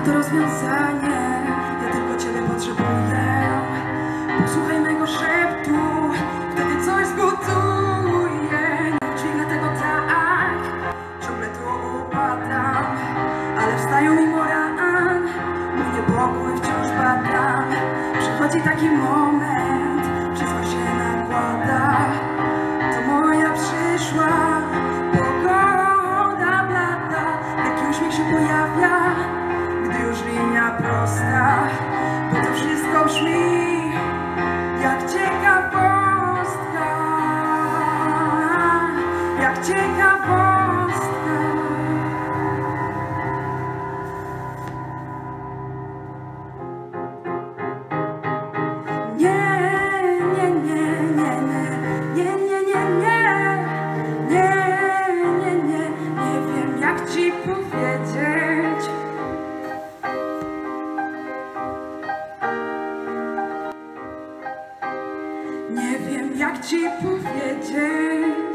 na to rozwiązanie. Ja tylko Ciebie potrzebuję. Posłuchaj mego szeptu, wtedy coś zbuduję. Nie dźwignę tego tak, ciągle tu upadam, ale wstają mimo ran, mój niepokój wciąż badam. Przychodzi taki moment, wszystko się nakłada. To moja przyszła pogoda blada. Taki uśmiech się pojawia, gdy już linia prosta, bo to wszystko brzmi jak ciekawostka, jak ciekawostka. Ci powiedzieć, nie wiem jak Ci powiedzieć.